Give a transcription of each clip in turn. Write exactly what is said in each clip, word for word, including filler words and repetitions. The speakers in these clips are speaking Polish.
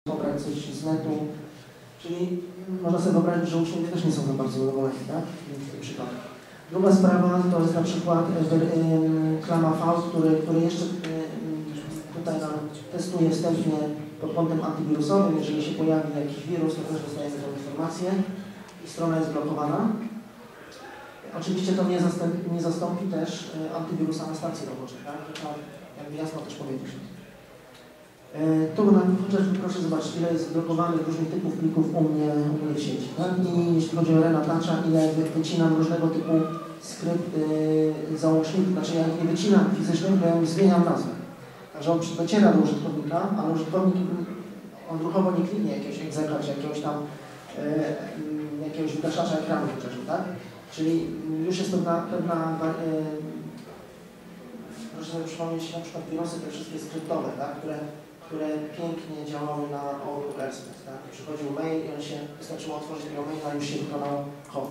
pobrać coś z netu, czyli można sobie wyobrazić, że uczniowie też nie są za bardzo zadowoleni, tak? W tym przypadku. Druga sprawa to jest na przykład Klama V, który, który jeszcze tutaj nam testuje wstępnie pod kątem antywirusowym. Jeżeli się pojawi jakiś wirus, to też dostajemy tę informację i strona jest blokowana. Oczywiście to nie zastąpi, nie zastąpi też antywirusa na stacji roboczej, tak? To jakby jasno też powiedzieć. Tu na chociażby proszę zobaczyć, ile jest blokowanych różnych typów plików u mnie, u mnie w sieci. Tak? I jeśli chodzi o Renatacza, ile wycinam różnego typu skrypt, yy, załączników, znaczy ja nie wycinam fizycznie, bo ja zmieniam nazwę. Także on dociera do użytkownika, ale użytkownik odruchowo nie kliknie jakiegoś egzeka, czy jakiegoś tam yy, jakiegoś wygaszacza ekranu chociażby, tak? Czyli już jest pewna, pewna yy, proszę sobie przypomnieć na przykład wirusy te wszystkie skryptowe, tak? które które pięknie działały na Outlook Express. Tak? Przychodził mail i on się, wystarczyło otworzyć tego maila, już się wykonał kod.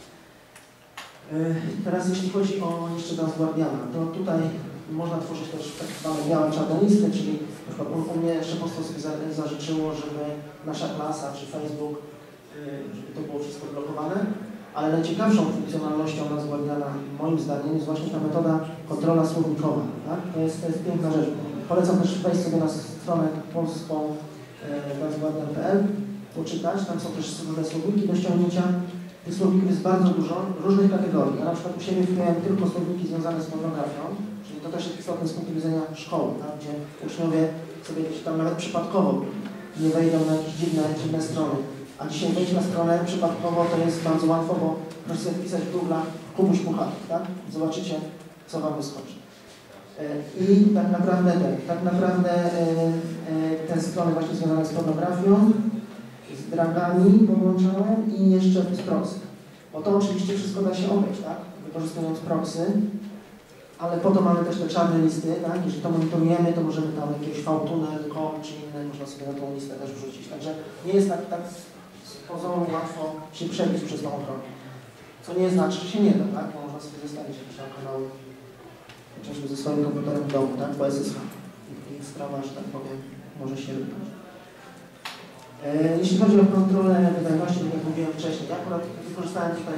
Yy, teraz jeśli chodzi o jeszcze Dance Guardiana, to tutaj można tworzyć też tak zwane białe czarne listy, czyli na przykład u, u mnie szefostwo sobie za, zażyczyło, żeby nasza klasa czy Facebook, yy, żeby to było wszystko blokowane, ale najciekawszą funkcjonalnością Dance Guardiana moim zdaniem jest właśnie ta metoda kontrola słownikowa. Tak? To, jest, to jest piękna rzecz. Polecam też wejść sobie na stronę polską dance guardian kropka p l, poczytać, tam są też różne słowniki do ściągnięcia. Tych słowników jest bardzo dużo, różnych kategorii. Ja na przykład u siebie wpłyłem tylko słowniki związane z pornografią, czyli to też jest istotne z punktu widzenia szkoły, tak? Gdzie uczniowie sobie tam nawet przypadkowo nie wejdą na jakieś dziwne, dziwne strony. A dzisiaj wejść na stronę przypadkowo to jest bardzo łatwo, bo możecie sobie wpisać w Google Kubuś Puchatek, tak? Zobaczycie, co wam wyskoczy. I tak naprawdę te, tak naprawdę te strony właśnie związane z pornografią, z dragami podłączałem i jeszcze z proxy. Bo to oczywiście wszystko da się obejść, tak? Wykorzystując proxy, ale po to mamy też te czarne listy, tak? Jeżeli to monitorujemy, to możemy tam jakieś V-tunnel, com czy inne, można sobie na tą listę też wrzucić. Także nie jest tak, tak z pozoru łatwo się przebić przez tą ochronę. Co nie znaczy, że się nie da, tak? Bo można sobie zostawić jakieś tam kanały chociażby ze swoim komputerem w domu, tak? Po S S H. I sprawa, że tak powiem, może się wybrać. E, jeśli chodzi o kontrolę wydajności, tak jak mówiłem wcześniej, ja akurat wykorzystałem tutaj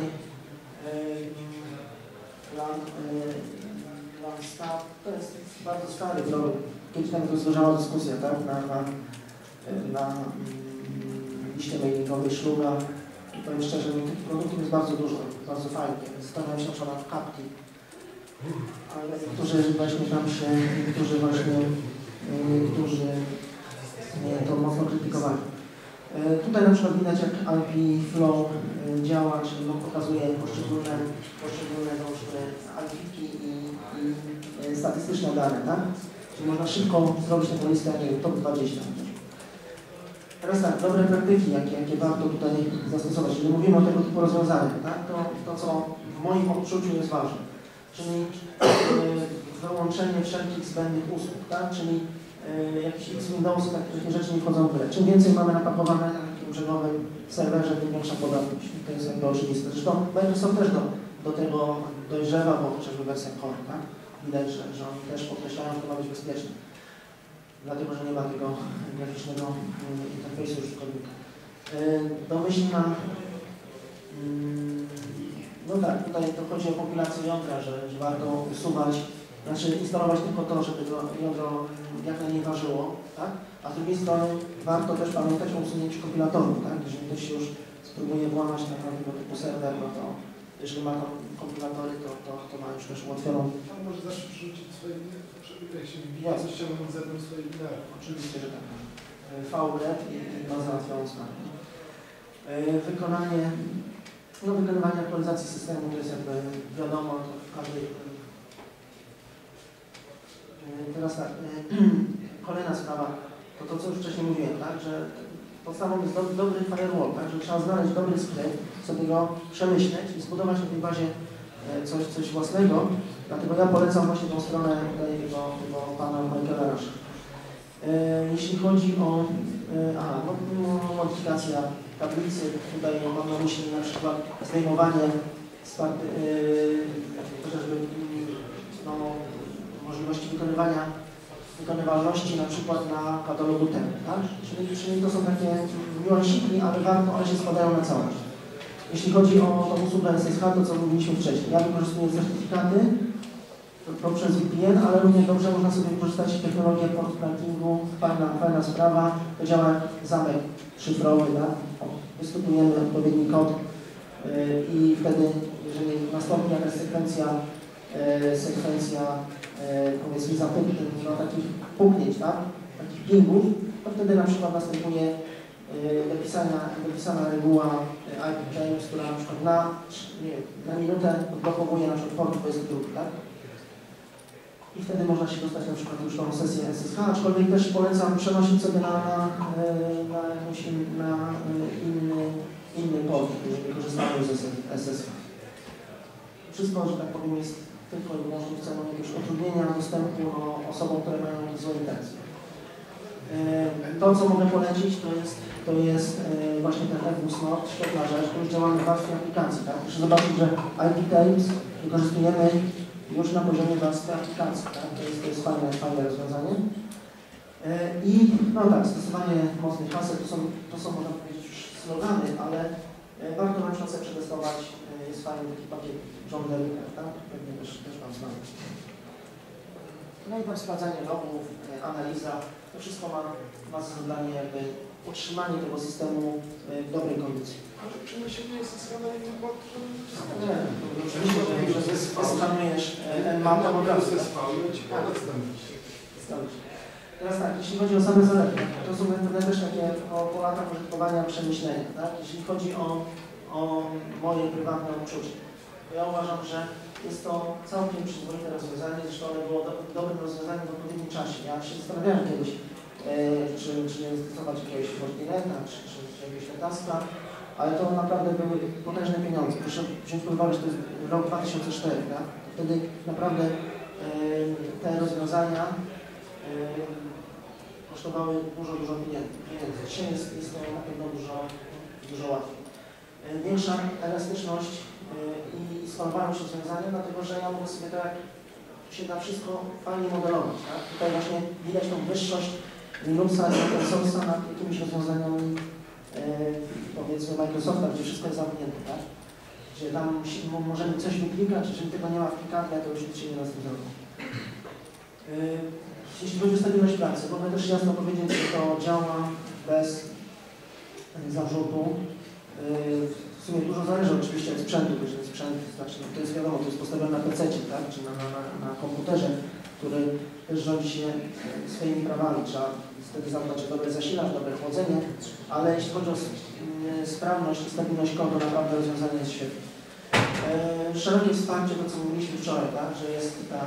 plan Landstab. To jest bardzo stary program. Kiedyś nawet rozgorzała dyskusja, tak? Na, na, na liście mailingowej Szluga. I powiem szczerze, no, tych produktów jest bardzo dużo, bardzo fajnie. Zastanawiam się na przykład nad Capti. Ale niektórzy właśnie tam się, niektórzy właśnie, niektórzy nie, to mocno krytykowali. E, tutaj na przykład widać, jak I P Flow e, działa, czyli no, pokazuje poszczególne, poszczególne I P-ki i, i e, statystyczne dane, tak? Czyli można szybko zrobić taką listę, nie wiem, top dwadzieścia. Teraz tak, dobre praktyki, jakie, jakie warto tutaj zastosować. Jeżeli mówimy o tego typu rozwiązaniach, tak? to, to co w moim odczuciu jest ważne. Czyli yy, wyłączenie wszelkich zbędnych usług, tak? Czyli yy, jakieś X Windowsy, tak, takie rzeczy nie wchodzą w grę. Czym więcej mamy napakowane na takim brzegowym serwerze, tym większa podatność. I to jest jakby oczywiste. Zresztą Microsoft też do, do tego dojrzewa, bo chociażby wersja Core, tak? Widać, że, że oni też podkreślają, że to ma być bezpieczne. Dlatego, że nie ma tego graficznego interfejsu użytkownika. Yy, domyślna yy, No tak, tutaj to chodzi o kompilację jądra, że, że warto usuwać, znaczy instalować tylko to, żeby to jądro jak najmniej ważyło, tak? A z drugiej strony warto też pamiętać o usunięciu kompilatorów, tak? Jeżeli ktoś już spróbuje włamać na tego typu serwer, no to jeżeli ma tam kompilatory, to, to, to ma już też ułatwioną. Pan może zawsze przerzucić swoje, jak się wbija, coś ściągnąć ze mną swoje binary. Oczywiście, że tak. V red i ma załatwioną sprawę. Wykonanie No, wykonywanie aktualizacji systemu to jest jakby wiadomo, to w każdej... Teraz tak, kolejna sprawa, to to co już wcześniej mówiłem, tak, że podstawą jest do, dobry firewall, tak, że trzeba znaleźć dobry skrypt, sobie go przemyśleć i zbudować na tej bazie coś, coś własnego, dlatego ja polecam właśnie tą stronę tego, tego pana Michaela Rasha. Jeśli chodzi o aha, no, no, modyfikacja tablicy, tutaj mam na myśli na przykład zdejmowanie yy, chociażby no, możliwości wykonywania wykonywalności na przykład na katalogu tem, tak? Czyli, czyli to są takie niuansiki, ale warto, one się składają na całość. Jeśli chodzi o tą usługę S S H, to co mówiliśmy wcześniej, ja wykorzystuję certyfikaty poprzez V P N, ale równie dobrze można sobie wykorzystać technologię port plankingu, fajna, fajna sprawa, to działa jak zamek szyfrowy, tak? Występujemy odpowiedni kod yy, i wtedy, jeżeli nastąpi jakaś sekwencja, yy, sekwencja yy, powiedzmy zapytań, no, takich puknięć, tak? Takich pingów, to wtedy na przykład następuje yy, dopisana, dopisana reguła yy, I P Claims, która na przykład na, nie wiem, na minutę odblokowuje na przykład port dwudziesty drugi, tak? I wtedy można się dostać na przykład już tą sesję S S H, aczkolwiek też polecam przenosić sobie na, na, na, jakąś in, na inny, inny port, jeżeli korzystamy z S S H. Wszystko, że tak powiem, jest tylko i wyłącznie w celu jakiegoś utrudnienia dostępu no, osobom, które mają jakieś złe intencje. To, co mogę polecić, to jest, to jest właśnie ten F W S Node, świetna rzecz, który działa w warstwie aplikacji. Tak? Proszę zobaczyć, że I P Claims wykorzystujemy już na poziomie warstwy aplikacji. Tak? To jest, to jest fajne, fajne rozwiązanie. I no tak, stosowanie mocnych haseł to są, to są można powiedzieć już slogany, ale warto na przykład sobie przetestować. Jest fajny taki pakiet John Deere, tak? Pewnie też, też Wam znam. No i tam sprawdzanie logów, analiza, to wszystko ma, ma za zadanie jakby utrzymanie tego systemu w dobrej kondycji. Ale przeniesienie jest na inny port, że... Nie, oczywiście, że zeskanujesz mapę od razu. Teraz tak, jeśli chodzi o same zalety, to są pewne też takie o, po latach użytkowania przemyślenia. Tak? Jeśli chodzi o, o moje prywatne odczucie, to ja uważam, że jest to całkiem przyzwoite rozwiązanie, zresztą ono było do, dobrym rozwiązaniem w odpowiednim czasie. Ja się zastanawiałem kiedyś, e, czy, czy nie stosować jakiegoś Fortineta, czy, czy, czy jakiegoś Netaska, ale to naprawdę były potężne pieniądze. Proszę wziąć pod uwagę, że to jest rok dwa tysiące czwarty, tak? Wtedy naprawdę e, te rozwiązania e, kosztowały dużo, dużo pieniędzy. Dzisiaj jest, jest to na pewno dużo, dużo łatwiej. E, większa elastyczność e, i skalowalność rozwiązania, dlatego że ja mogę sobie tak się da wszystko fajnie modelować. Tak? Tutaj właśnie widać tą wyższość Linuxa i open source'a nad jakimiś rozwiązaniami e, powiedzmy Microsofta, gdzie wszystko jest zamknięte, tak? Gdzie tam możemy coś wyklikać, jeżeli tego nie ma w klikarni, to już nic się nie da z tym zrobić. E, jeśli chodzi o stabilność pracy, mogę też jasno powiedzieć, że to działa bez zarzutu. E, w sumie dużo zależy oczywiście od sprzętu, bo jeżeli sprzęt, znaczy, no to jest wiadomo, to jest postawione na pececie, tak? Czy na, na, na komputerze, który też rządzi się swoimi prawami. Trzeba wtedy zadbać o dobre zasilacz, dobre chłodzenie, ale jeśli chodzi o sprawność i stabilność kodu, naprawdę rozwiązanie jest świetne. E, szerokie wsparcie, to co mówiliśmy wczoraj, tak? Że jest ta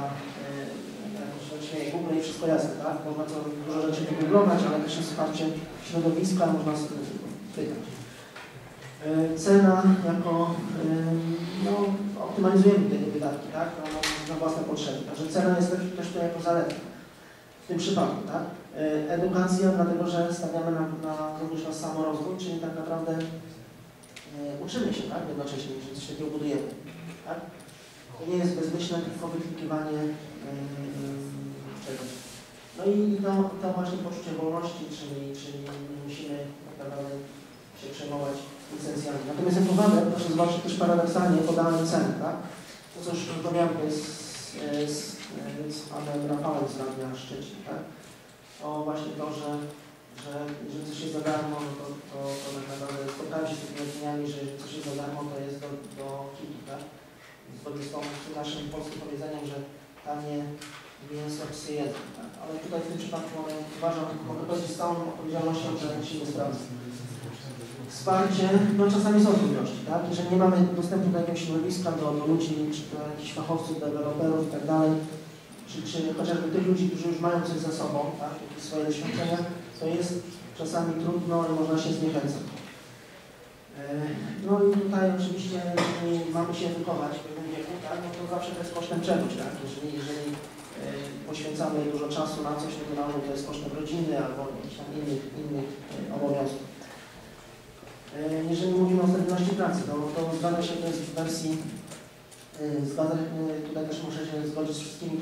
e, Google i wszystko jasne, tak? Można to dużo rzeczy wygooglować, ale też jest wsparcie środowiska, można sobie pytać. E, cena jako, e, no, optymalizujemy te wydatki, tak? Na, na własne potrzeby. Także cena jest też, też tutaj jako zaleta. W tym przypadku, tak? Edukacja, dlatego że stawiamy na, na, również na samorozwój, czyli tak naprawdę e, uczymy się, tak? Jednocześnie, że coś takiego budujemy, tak? To nie jest bezmyślne, tylko wyklikiwanie e, czegoś. No i to, to właśnie poczucie wolności, czyli, czyli nie musimy tak naprawdę się przejmować licencjami. Natomiast jako wadę, proszę zobaczyć też paradoksalnie podane ceny, tak? To co już rozmawiałem z, z, z panem Rafałem z Radia Szczecin, tak? O właśnie to, że, że jeżeli coś jest za darmo, no to, to, to tak naprawdę spotkałem się z takimi opiniami, że jeżeli coś jest za darmo, to jest do, do hitu, tak? Zgodnie z tą z naszym polskim powiedzeniem, że tanie mięso psy jedzą, tak? Ale tutaj w tym przypadku mogę, uważam, mogę powiedzieć z całą odpowiedzialnością, że musimy sprawdzić. Wsparcie, no czasami są trudności, tak? Jeżeli nie mamy dostępu do jakiegoś środowiska, do, do ludzi, czy do jakichś fachowców, deweloperów i tak dalej, czy, czy chociażby tych ludzi, którzy już mają coś za sobą, tak? Jakieś swoje doświadczenia, to jest czasami trudno, ale można się zniechęcać. No i tutaj oczywiście, jeżeli mamy się wychować w pewnym wieku, tak? No to zawsze to jest kosztem czegoś, tak? Jeżeli, jeżeli poświęcamy dużo czasu na coś, no to to jest kosztem rodziny albo jakichś tam innych, innych obowiązków. Jeżeli mówimy o stabilności pracy, to, to zgadza się, to jest w wersji, zgadza, tutaj też muszę się zgodzić z wszystkimi, którzy powiedzą, że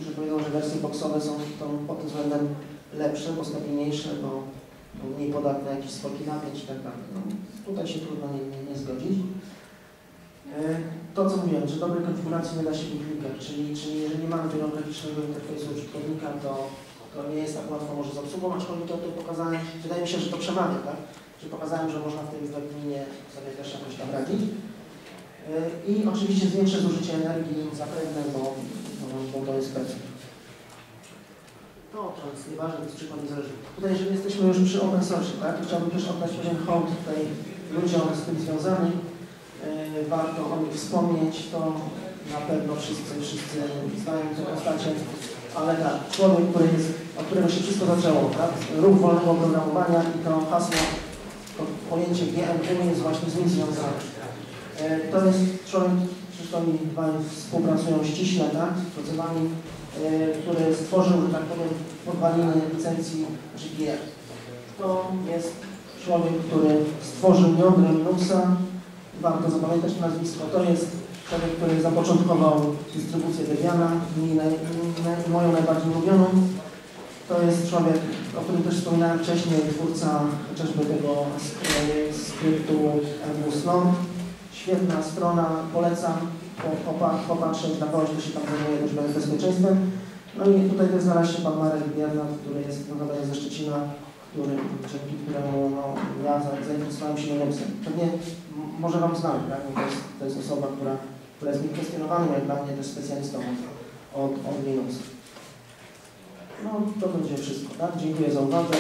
że wersje boxowe są to pod tym względem lepsze, bo stabilniejsze, bo, bo mniej podatne na jakieś skoki napięć i tak dalej. No, tutaj się trudno nie, nie, nie zgodzić. To, co mówiłem, że dobrej konfiguracji nie da się klikać, czyli, czyli jeżeli nie mamy tego graficznego interfejsu użytkownika, to, to nie jest tak łatwo może z obsługą, aczkolwiek to, to pokazałem, wydaje mi się, że to przemawia, tak? Że pokazałem, że można w tej webminie sobie też jakoś tam radzić. I oczywiście zwiększę zużycie energii zapewne, bo, bo, bo to jest pewne. To, to jest nieważne, to jest przykład niezależny. Tutaj, jeżeli jesteśmy już przy open source, tak? Chciałbym też oddać pewien hołd tutaj ludziom z tym związanym. Yy, warto o nich wspomnieć, to na pewno wszyscy, wszyscy znają te postacie, ale tak, człowiek, który jest, od którego się wszystko zaczęło, tak? Ruch wolnego oprogramowania i to hasło, to pojęcie G M U jest właśnie z nim związane. Yy, to jest człowiek, zresztą oni dwaj współpracują ściśle, tak? Z procesami, yy, który stworzył, że tak powiem, podwaliny licencji G P R. To jest człowiek, który stworzył jądro Linuxa. Warto zapamiętać to nazwisko. To jest człowiek, który zapoczątkował dystrybucję Debiana, moją najbardziej ulubioną. To jest człowiek, o którym też wspominałem wcześniej, twórca chociażby tego skryptu M W Slon. Świetna strona, polecam popatrzeć na kogoś, kto się tam zajmuje też bezpieczeństwem. No i tutaj też znalazł się pan Marek Biernat, który jest notabene ze Szczecina, który, dzięki któremu no, ja zainteresowałem się Linuxem. Pewnie może Wam znamy, tak? To jest, to jest osoba, która, która jest niekwestionowanym, jak dla mnie też specjalistą od, od Linuxa. No to będzie wszystko, tak? Dziękuję za uwagę.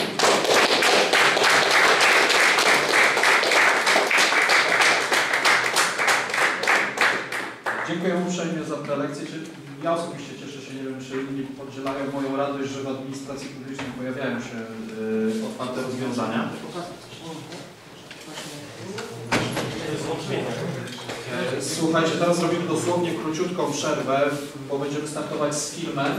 Dziękuję uprzejmie za prelekcję. Ja osobiście cieszę się, nie wiem, czy inni podzielają moją radość, że w administracji publicznej pojawiają się yy, otwarte rozwiązania. Słuchajcie, teraz robimy dosłownie króciutką przerwę, bo będziemy startować z filmem.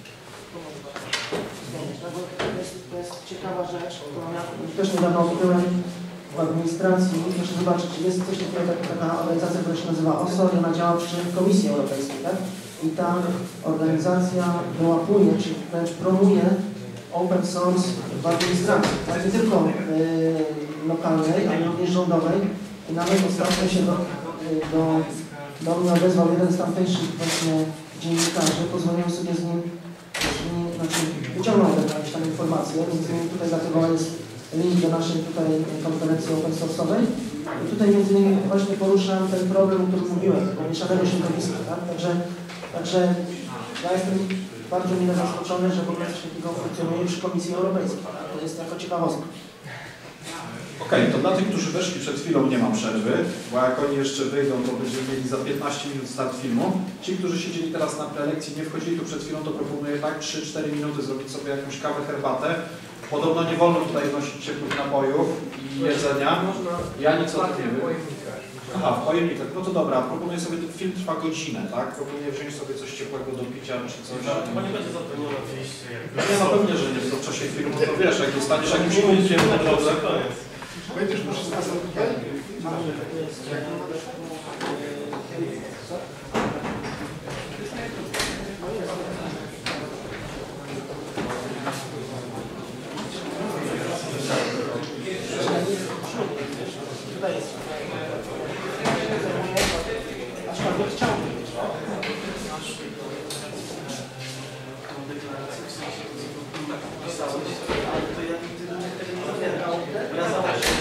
To jest, to jest ciekawa rzecz, którą ja też niedawno odkryłem w administracji. Proszę zobaczyć, jest coś takiego, taka organizacja, która się nazywa O S O R, ona działa przy Komisji Europejskiej, tak? I ta organizacja wyłapuje, czy wręcz promuje open source w administracji, tak? Nie tylko yy, lokalnej, ale również rządowej. I nawet ostatnio się do, do, do mnie odezwał jeden z tamtejszych właśnie dziennikarzy, pozwoliłem sobie z nim, z nim znaczy, wyciągnąć jakieś tam informacje, między innymi tutaj dlatego jest link do naszej tutaj konferencji open source'owej. I tutaj między innymi właśnie poruszam ten problem, o którym mówiłem, tego mieszanego środowiska, tak? Także, także ja jestem bardzo mile zaskoczony, że w ogóle coś takiego funkcjonuje przy Komisji Europejskiej. Tak? To jest jako ciekawostka. Okej, okay, to dla tych, którzy weszli przed chwilą, nie ma przerwy, bo jak oni jeszcze wyjdą, to będziemy mieli za piętnaście minut start filmu. Ci, którzy siedzieli teraz na prelekcji, nie wchodzili tu przed chwilą, to proponuję tak trzy cztery minuty zrobić sobie jakąś kawę, herbatę. Podobno nie wolno tutaj nosić ciepłych napojów i jedzenia. Ja nic o tym nie wiem. Aha, w pojemnikach. No to dobra, proponuję sobie, ten film trwa godzinę, tak? Proponuję wziąć sobie coś ciepłego do picia czy coś. Chyba nie będzie zapewnione oczywiście. Nie, no pewnie, że nie. W czasie filmu to wiesz, jak dostaniesz jakimś punktiem po drodze. Będziesz muszę skazał tutaj? Tutaj jest. Aczkolwiek chciałbym. Ale to ja nigdy tego nie zabieram. Ja założę.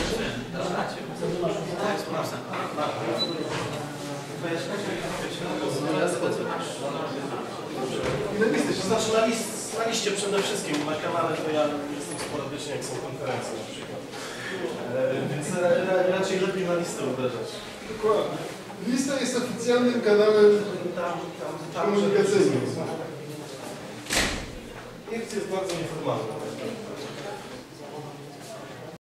To znaczy na, list, na liście przede wszystkim, na kanale to ja jestem sporadycznie, jak są konferencje na przykład. E, więc ra, ra, raczej lepiej na listę uderzać. Dokładnie. Lista jest oficjalnym kanałem komunikacyjnym. Jest, jest bardzo nieformalna.